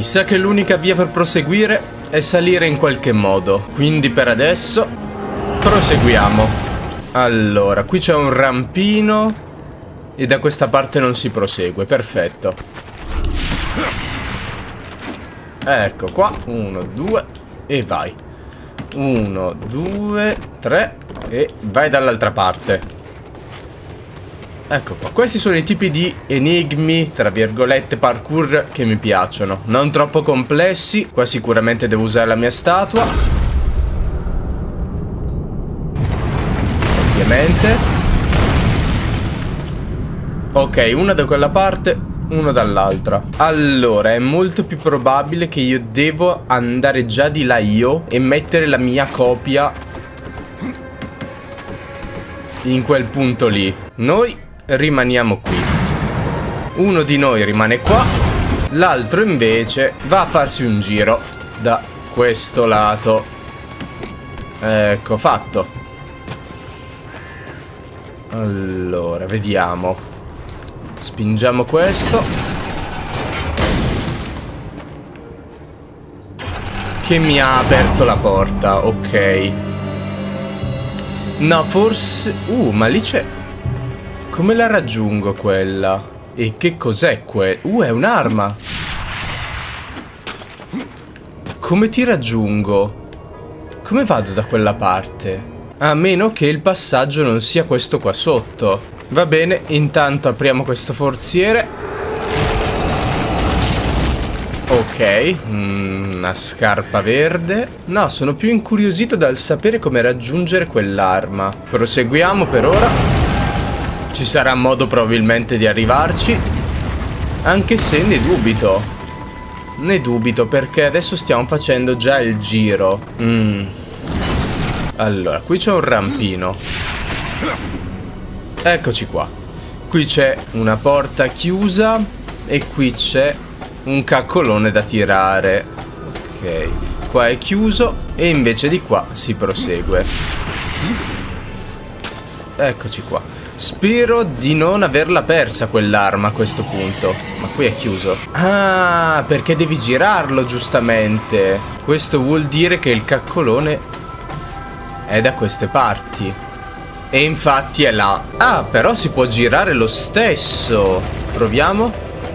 Mi sa che l'unica via per proseguire è salire in qualche modo. Quindi per adesso proseguiamo. Allora, qui c'è un rampino e da questa parte non si prosegue. Perfetto. Ecco qua. 1, 2 e vai. 1, 2, 3 e vai dall'altra parte. Ecco qua, questi sono i tipi di enigmi, tra virgolette, parkour che mi piacciono. Non troppo complessi, qua sicuramente devo usare la mia statua. Ovviamente. Ok, una da quella parte, uno dall'altra. Allora, è molto più probabile che io devo andare già di là io e mettere la mia copia in quel punto lì. Noi rimaniamo qui. Uno di noi rimane qua, l'altro invece va a farsi un giro da questo lato. Ecco, fatto. Allora, vediamo. Spingiamo questo, che mi ha aperto la porta. Ok. No, forse... ma lì c'è... Come la raggiungo quella? E che cos'è è un'arma. Come ti raggiungo? Come vado da quella parte? A meno che il passaggio non sia questo qua sotto. Va bene, intanto apriamo questo forziere. Ok, una scarpa verde. No, sono più incuriosito dal sapere come raggiungere quell'arma. Proseguiamo per ora. Ci sarà modo probabilmente di arrivarci, anche se ne dubito. Ne dubito perché adesso stiamo facendo già il giro. Allora, qui c'è un rampino. Eccoci qua. Qui c'è una porta chiusa e qui c'è un caccolone da tirare. Ok, qua è chiuso e invece di qua si prosegue. Eccoci qua. Spero di non averla persa quell'arma a questo punto. Ma qui è chiuso. Ah, perché devi girarlo giustamente. Questo vuol dire che il caccolone è da queste parti. E infatti è là. Ah, però si può girare lo stesso. Proviamo.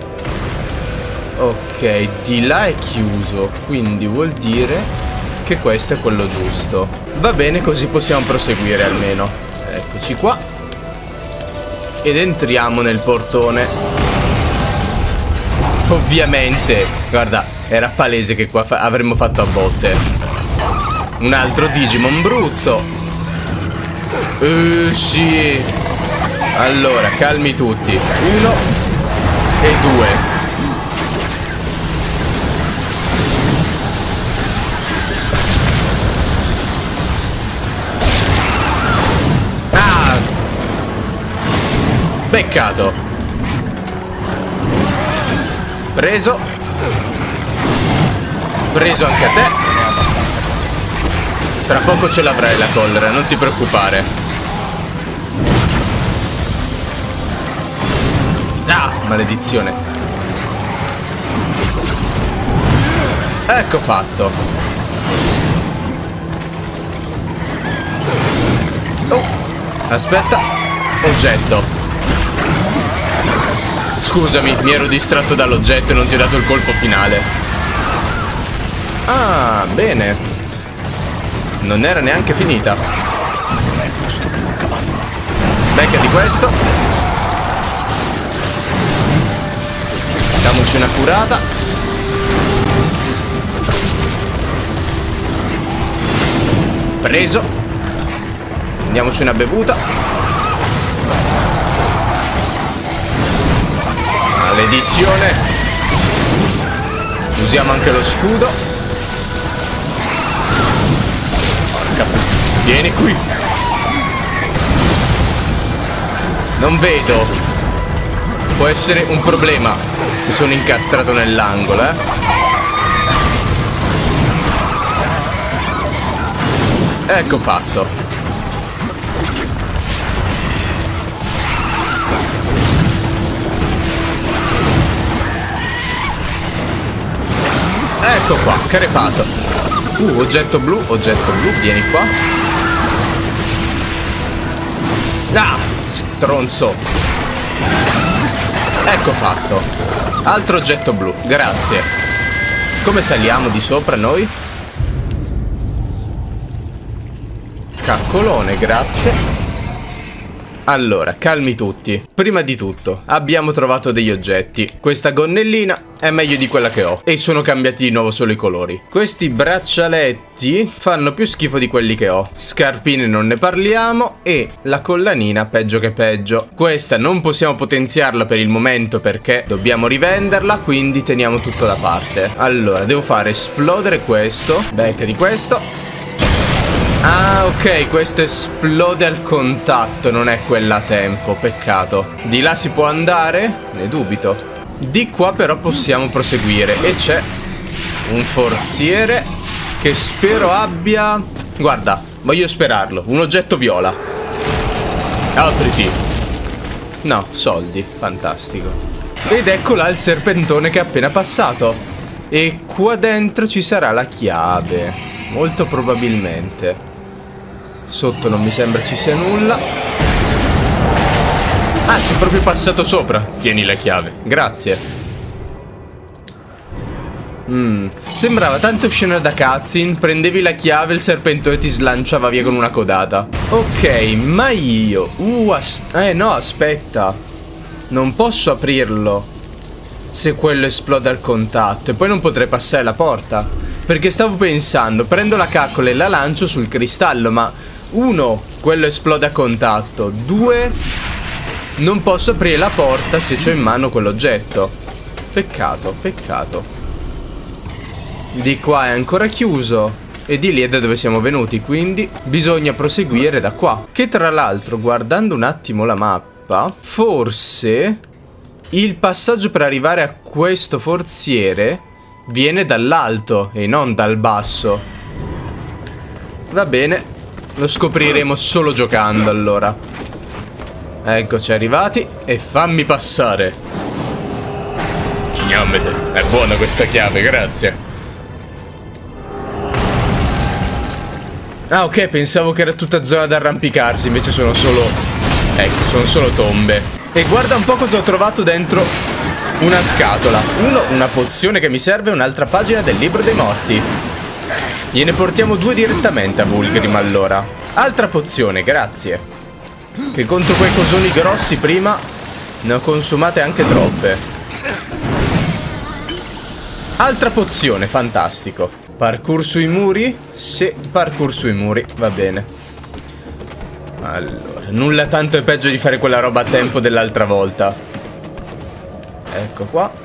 Ok, di là è chiuso. Quindi vuol dire che questo è quello giusto. Va bene, così possiamo proseguire almeno. Eccoci qua. Ed entriamo nel portone. Ovviamente, guarda, era palese che qua avremmo fatto a botte. Un altro Digimon brutto. Sì. Allora, calmi tutti. 1 e 2. Peccato. Preso. Preso anche a te. Tra poco ce l'avrai la collera, non ti preoccupare. Ah, maledizione. Ecco fatto. Oh, aspetta. Oggetto. Scusami, mi ero distratto dall'oggetto e non ti ho dato il colpo finale. Ah, bene. Non era neanche finita. Becca di questo. Diamoci una curata. Preso. Prendiamoci una bevuta. Maledizione. Usiamo anche lo scudo. Porca puttana. Vieni qui. Non vedo. Può essere un problema se sono incastrato nell'angolo, Ecco fatto. Ecco qua, crepato. Oggetto blu, vieni qua. Ah, stronzo. Ecco fatto. Altro oggetto blu, grazie. Come saliamo di sopra noi? Caccolone, grazie. Allora, calmi tutti. Prima di tutto, abbiamo trovato degli oggetti. Questa gonnellina è meglio di quella che ho e sono cambiati di nuovo solo i colori. Questi braccialetti fanno più schifo di quelli che ho. Scarpine non ne parliamo e la collanina peggio che peggio. Questa non possiamo potenziarla per il momento perché dobbiamo rivenderla, quindi teniamo tutto da parte. Allora, devo fare esplodere questo. Becca di questo. Ah, ok, questo esplode al contatto, non è quella a tempo, peccato. Di là si può andare? Ne dubito. Di qua però possiamo proseguire e c'è un forziere che spero abbia... Guarda, voglio sperarlo, un oggetto viola. Apriti. No, soldi, fantastico. Ed ecco là il serpentone che è appena passato. E qua dentro ci sarà la chiave, molto probabilmente. Sotto non mi sembra ci sia nulla. Ah, c'è proprio passato sopra. Tieni la chiave, grazie. Sembrava tanto scena da cutscene. Prendevi la chiave, il serpentone ti slanciava via con una codata. Ok, ma io no, aspetta. Non posso aprirlo se quello esplode al contatto. E poi non potrei passare la porta, perché stavo pensando, prendo la caccola e la lancio sul cristallo, ma... 1, quello esplode a contatto. 2, non posso aprire la porta se c'ho in mano quell'oggetto. Peccato, peccato. Di qua è ancora chiuso e di lì è da dove siamo venuti, quindi bisogna proseguire da qua. Che tra l'altro, guardando un attimo la mappa, forse il passaggio per arrivare a questo forziere viene dall'alto e non dal basso. Va bene. Lo scopriremo solo giocando, allora. Eccoci arrivati. E fammi passare. Gnammete, è buona questa chiave, grazie. Ah, ok, pensavo che era tutta zona da arrampicarsi. Invece sono solo... Ecco, sono solo tombe. E guarda un po' cosa ho trovato dentro una scatola. Una pozione che mi serve, un'altra pagina del libro dei morti. Gliene portiamo 2 direttamente a Vulgrim, allora. Altra pozione, grazie. Che contro quei cosoni grossi prima ne ho consumate anche troppe. Altra pozione, fantastico. Parkour sui muri? Sì, parkour sui muri, va bene. Allora, nulla tanto è peggio di fare quella roba a tempo dell'altra volta. Ecco qua.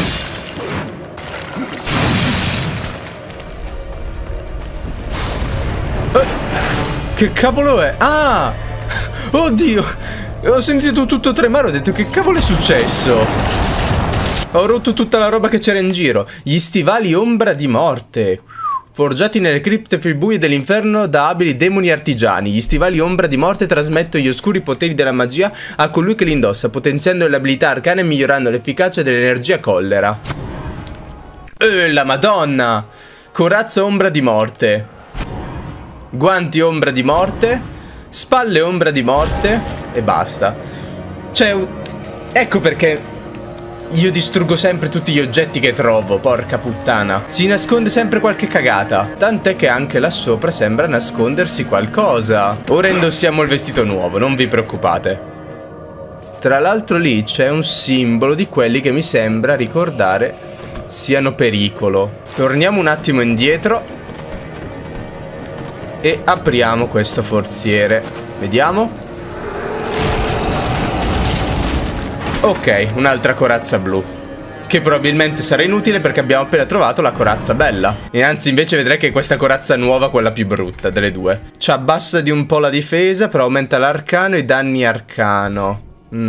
Che cavolo è? Ah! Oddio! Ho sentito tutto tremare, ho detto che cavolo è successo? Ho rotto tutta la roba che c'era in giro. Gli stivali ombra di morte. Forgiati nelle cripte più buie dell'inferno da abili demoni artigiani. Gli stivali ombra di morte trasmettono gli oscuri poteri della magia a colui che li indossa, potenziando le abilità arcane e migliorando l'efficacia dell'energia collera. La madonna! Corazza ombra di morte. Guanti ombra di morte, spalle ombra di morte e basta. Cioè, ecco perché io distruggo sempre tutti gli oggetti che trovo, porca puttana. Si nasconde sempre qualche cagata, tant'è che anche là sopra sembra nascondersi qualcosa. Ora indossiamo il vestito nuovo, non vi preoccupate. Tra l'altro lì c'è un simbolo di quelli che mi sembra ricordare siano pericolo. Torniamo un attimo indietro e apriamo questo forziere. Vediamo. Ok, un'altra corazza blu, che probabilmente sarà inutile perché abbiamo appena trovato la corazza bella. E anzi invece vedrei che questa corazza nuova, quella più brutta delle due. Ci abbassa di un po' la difesa, però aumenta l'arcano e i danni arcano.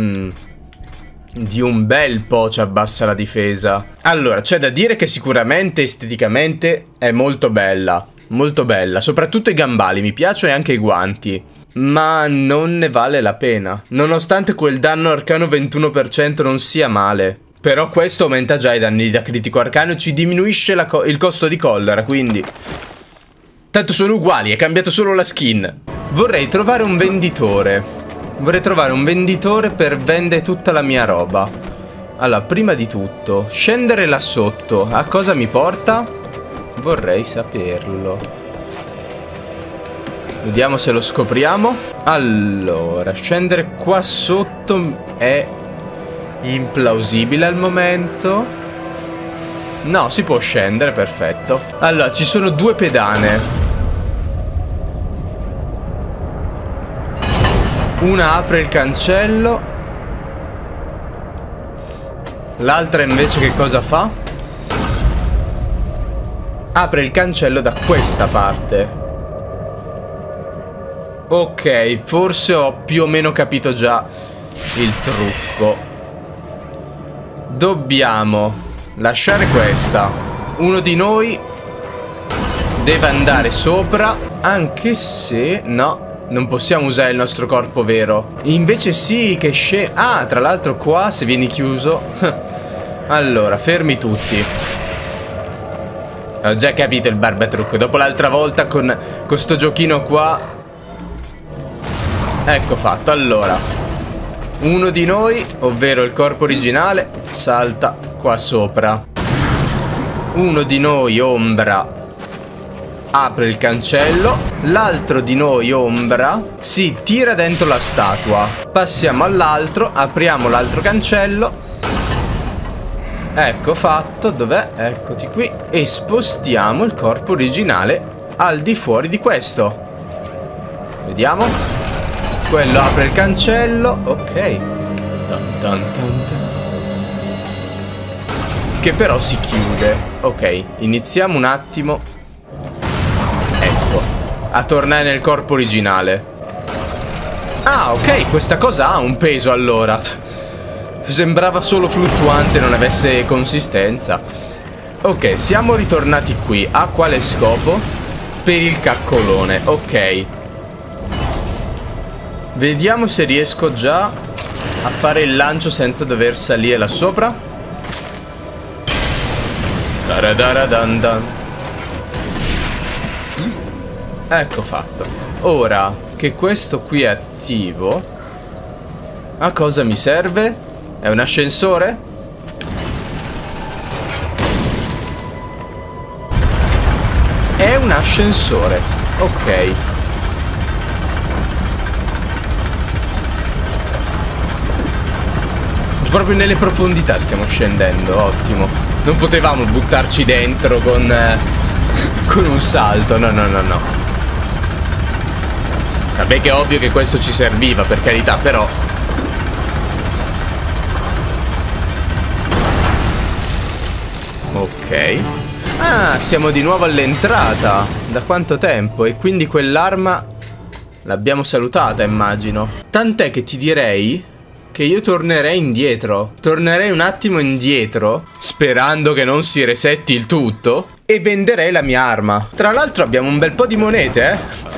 Di un bel po' ci abbassa la difesa. Allora, c'è da dire che sicuramente esteticamente è molto bella. Molto bella, soprattutto i gambali, mi piacciono e anche i guanti. Ma non ne vale la pena. Nonostante quel danno arcano 21% non sia male. Però questo aumenta già i danni da critico arcano, ci diminuisce il costo di collera, quindi... Tanto sono uguali, è cambiato solo la skin. Vorrei trovare un venditore. Vorrei trovare un venditore per vendere tutta la mia roba. Allora, prima di tutto, scendere là sotto, a cosa mi porta? Vorrei saperlo. Vediamo se lo scopriamo. Allora, scendere qua sotto è implausibile al momento. No, si può scendere, perfetto. Allora, ci sono due pedane. Una apre il cancello. L'altra invece che cosa fa? Apre il cancello da questa parte. Ok, forse ho più o meno capito già il trucco. Dobbiamo lasciare questa. Uno di noi deve andare sopra. Anche se... no, non possiamo usare il nostro corpo vero. Invece sì che ah, tra l'altro qua se vieni chiuso... Allora, fermi tutti. Ho già capito il barbatrucco. Dopo l'altra volta con sto giochino qua. Ecco fatto. Allora, uno di noi, ovvero il corpo originale, salta qua sopra. Uno di noi, ombra, apre il cancello. L'altro di noi, ombra, si tira dentro la statua. Passiamo all'altro, apriamo l'altro cancello. Ecco fatto, dov'è? Eccoti qui. E spostiamo il corpo originale al di fuori di questo. Vediamo. Quello apre il cancello. Ok. Tan tan tan tan. Che però si chiude. Ok, iniziamo un attimo. Ecco, a tornare nel corpo originale. Ah, ok, questa cosa ha un peso allora. Sembrava solo fluttuante, non avesse consistenza. Ok, siamo ritornati qui. A quale scopo? Per il caccolone, ok. Vediamo se riesco già a fare il lancio senza dover salire là sopra. Taradaradandan. Ecco fatto. Ora che questo qui è attivo, a cosa mi serve? È un ascensore? È un ascensore. Ok. Proprio nelle profondità stiamo scendendo. Ottimo. Non potevamo buttarci dentro con un salto. No, no, no, no. Vabbè che è ovvio che questo ci serviva, per carità, però... Ok. Ah, siamo di nuovo all'entrata. Da quanto tempo? E quindi quell'arma l'abbiamo salutata, immagino. Tant'è che ti direi che io tornerei indietro. Tornerei un attimo indietro, sperando che non si resetti il tutto, e venderei la mia arma. Tra l'altro abbiamo un bel po' di monete,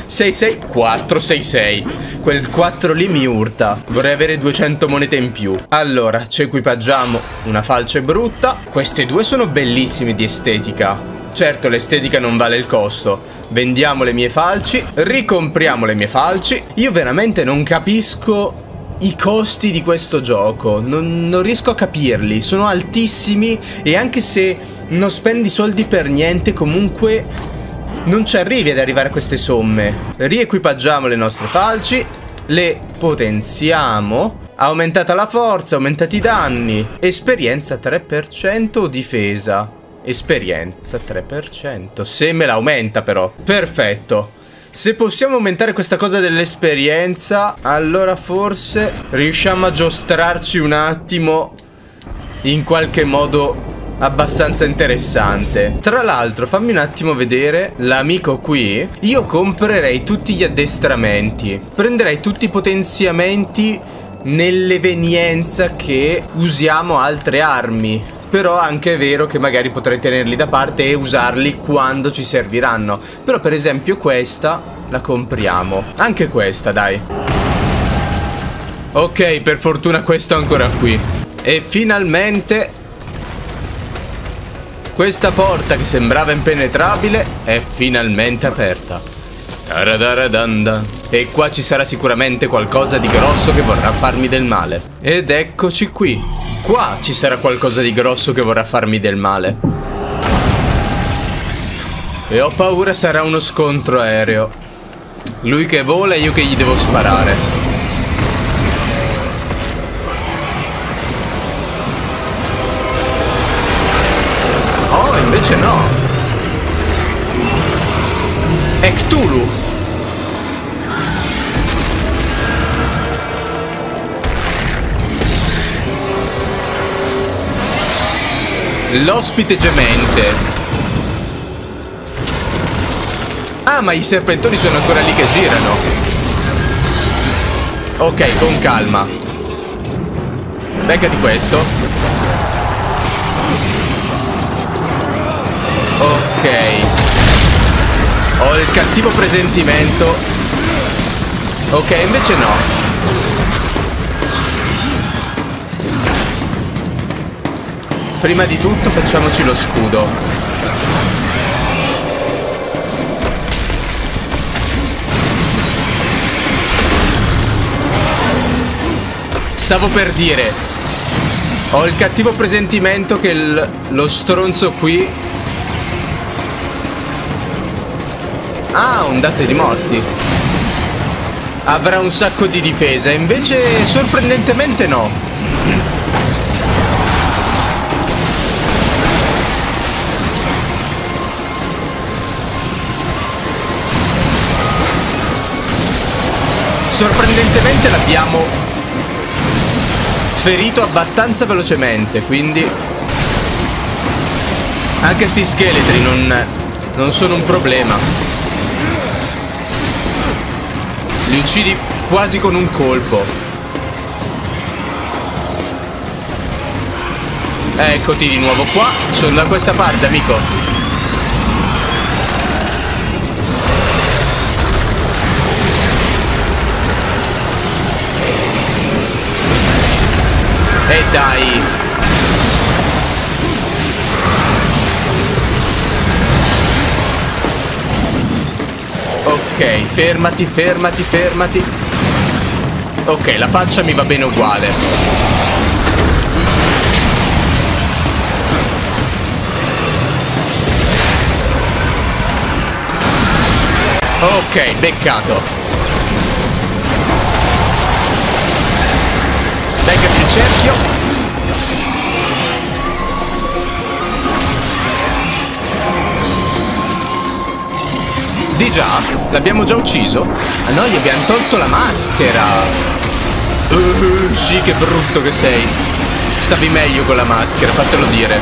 466. Quel 4 lì mi urta. Vorrei avere 200 monete in più. Allora, ci equipaggiamo una falce brutta. Queste due sono bellissime di estetica. Certo, l'estetica non vale il costo. Vendiamo le mie falci, ricompriamo le mie falci. Io veramente non capisco i costi di questo gioco. Non riesco a capirli. Sono altissimi. E anche se non spendi soldi per niente, comunque non ci arrivi ad arrivare a queste somme. Riequipaggiamo le nostre falci, le potenziamo. Aumentata la forza, aumentati i danni. Esperienza 3% o difesa? Esperienza 3%. Se me la aumenta però. Perfetto. Se possiamo aumentare questa cosa dell'esperienza, allora forse riusciamo a giostrarci un attimo in qualche modo abbastanza interessante. Tra l'altro, fammi un attimo vedere l'amico qui. Io comprerei tutti gli addestramenti, prenderei tutti i potenziamenti nell'evenienza che usiamo altre armi. Però anche è vero che magari potrei tenerli da parte e usarli quando ci serviranno. Però per esempio questa la compriamo. Anche questa, dai. Ok, per fortuna questo è ancora qui. E finalmente questa porta che sembrava impenetrabile è finalmente aperta. Tararadanda. E qua ci sarà sicuramente qualcosa di grosso che vorrà farmi del male. Ed eccoci qui. Qua ci sarà qualcosa di grosso che vorrà farmi del male. E ho paura sarà uno scontro aereo. Lui che vola e io che gli devo sparare. Oh, invece no. È Cthulhu. L'ospite gemente. Ah, ma i serpentoni sono ancora lì che girano. Ok, con calma. Beccati questo. Ok. Ho il cattivo presentimento. Ok, invece no. Prima di tutto facciamoci lo scudo. Stavo per dire, ho il cattivo presentimento che lo stronzo qui ondate di morti. Avrà un sacco di difesa, invece sorprendentemente no. Sorprendentemente l'abbiamo ferito abbastanza velocemente, quindi anche sti scheletri non sono un problema. Li uccidi quasi con un colpo. Eccoti di nuovo qua. Sono da questa parte, amico. E dai. Ok, fermati, fermati, fermati. Ok, la faccia mi va bene uguale. Ok, beccato. Beccati il cerchio. Di già? L'abbiamo già ucciso? Ah no, gli abbiamo tolto la maschera. Sì, che brutto che sei. Stavi meglio con la maschera, fatelo dire.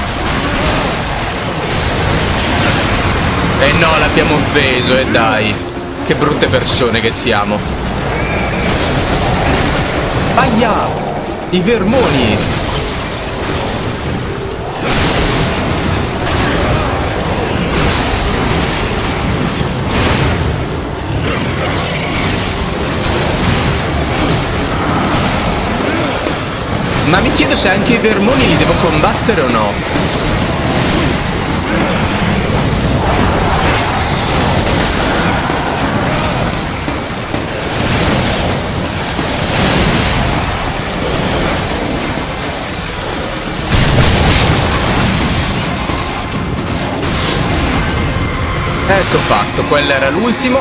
Eh no, l'abbiamo offeso, e dai. Che brutte persone che siamo. Aia! I vermoni! Ma mi chiedo se anche i vermoni li devo combattere o no. Ecco fatto, quello era l'ultimo.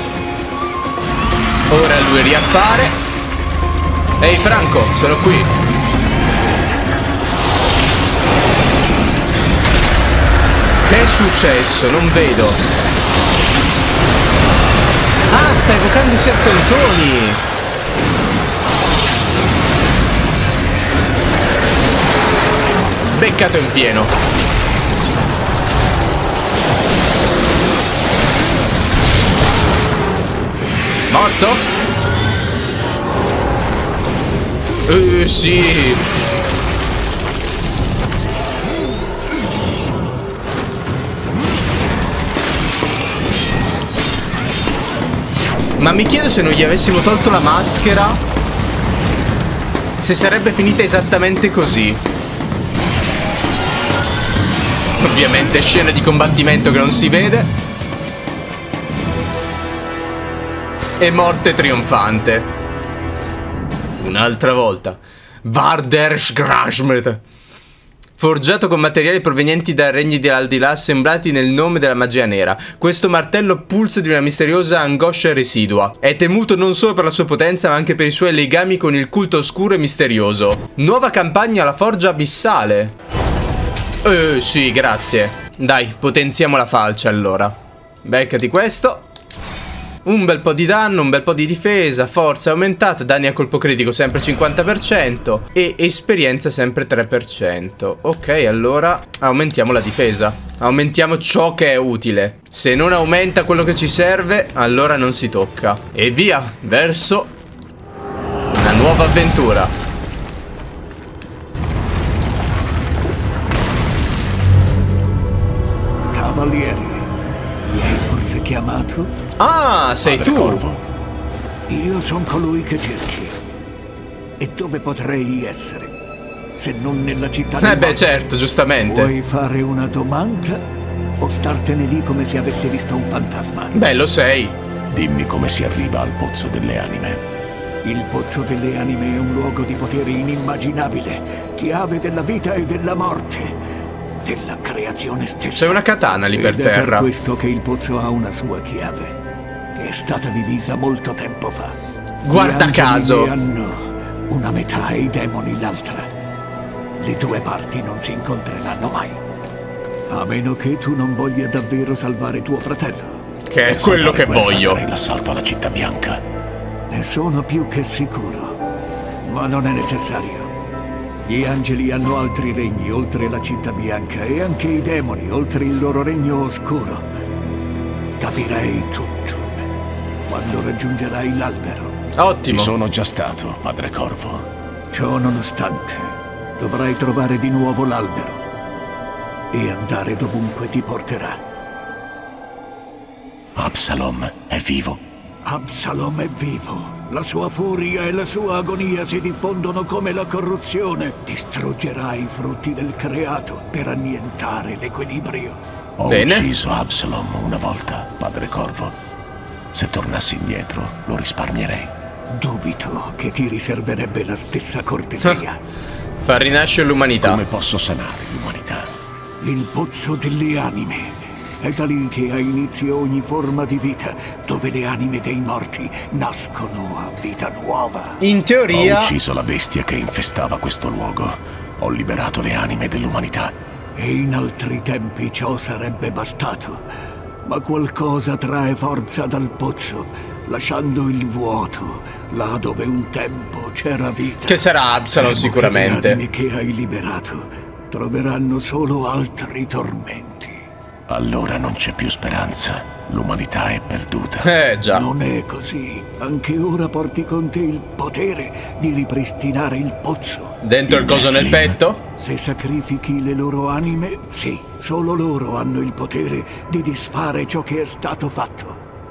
Ora lui riappare. Ehi Franco, sono qui. Che è successo? Non vedo. Ah, sta evocando i serpentoni. Beccato in pieno. Morto? Sì. Ma mi chiedo se non gli avessimo tolto la maschera. se sarebbe finita esattamente così. Ovviamente scena di combattimento che non si vede. E morte trionfante. Un'altra volta. Vardershgrashmet. Forgiato con materiali provenienti dai regni dell'aldilà assemblati nel nome della magia nera. Questo martello pulsa di una misteriosa angoscia residua. È temuto non solo per la sua potenza ma anche per i suoi legami con il culto oscuro e misterioso. Nuova campagna alla forgia abissale. Sì, grazie. Dai, potenziamo la falce allora. Beccati questo. Un bel po' di danno, un bel po' di difesa, forza aumentata, danni a colpo critico sempre 50% e esperienza sempre 3%. Ok, allora aumentiamo la difesa. Aumentiamo ciò che è utile. Se non aumenta quello che ci serve, allora non si tocca. E via, verso una nuova avventura. Cavalieri, mi hai forse chiamato? Ah, sei tu! Corvo. Io sono colui che cerchi. E dove potrei essere? Se non nella città di beh, certo, giustamente. Vuoi fare una domanda? O startene lì come se avessi visto un fantasma? Beh, lo sei. Dimmi come si arriva al Pozzo delle Anime. Il Pozzo delle Anime è un luogo di potere inimmaginabile, chiave della vita e della morte, della creazione stessa. C'è una katana lì per terra. È per questo che il pozzo ha una sua chiave, che è stata divisa molto tempo fa. Guarda caso. Gli angeli hanno una metà e i demoni l'altra. Le due parti non si incontreranno mai. A meno che tu non voglia davvero salvare tuo fratello. Che è quello che voglio. L'assalto alla Città Bianca. Ne sono più che sicuro. Ma non è necessario. Gli angeli hanno altri regni oltre la Città Bianca e anche i demoni oltre il loro regno oscuro. Capirei tutto quando raggiungerai l'albero. Ottimo. Ci sono già stato, padre Corvo. Ciò nonostante, dovrai trovare di nuovo l'albero e andare dovunque ti porterà. Absalom è vivo. Absalom è vivo. La sua furia e la sua agonia si diffondono come la corruzione. Distruggerà i frutti del creato per annientare l'equilibrio. Ho Bene. ucciso Absalom una volta, padre Corvo. Se tornassi indietro, lo risparmierei. Dubito che ti riserverebbe la stessa cortesia. Far rinascere l'umanità. Come posso sanare l'umanità? Il pozzo delle anime. È da lì che ha inizio ogni forma di vita, dove le anime dei morti nascono a vita nuova. In teoria Ho ucciso la bestia che infestava questo luogo. Ho liberato le anime dell'umanità. E in altri tempi ciò sarebbe bastato. Ma qualcosa trae forza dal pozzo, lasciando il vuoto, là dove un tempo c'era vita. che sarà Absalom Temo sicuramente. che le anime che hai liberato troveranno solo altri tormenti. Allora non c'è più speranza. L'umanità è perduta. Già. Non è così. Anche ora porti con te il potere di ripristinare il pozzo. Dentro il coso nel petto? Se sacrifichi le loro anime, sì, solo loro hanno il potere di disfare ciò che è stato fatto.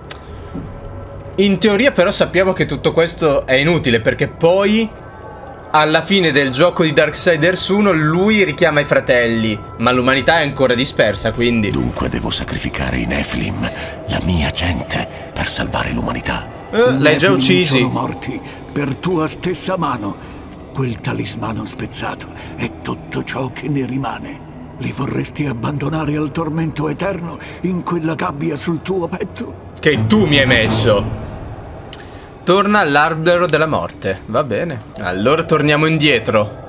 In teoria però sappiamo che tutto questo è inutile, perché poi alla fine del gioco di Darksiders 1 lui richiama i fratelli, ma l'umanità è ancora dispersa, quindi... Dunque devo sacrificare i Nephilim, la mia gente, per salvare l'umanità. L'hai già uccisi. Sono morti per tua stessa mano. Quel talismano spezzato è tutto ciò che ne rimane. Li vorresti abbandonare al tormento eterno in quella gabbia sul tuo petto? Che tu mi hai messo. Torna all'albero della morte. Va bene. Allora torniamo indietro.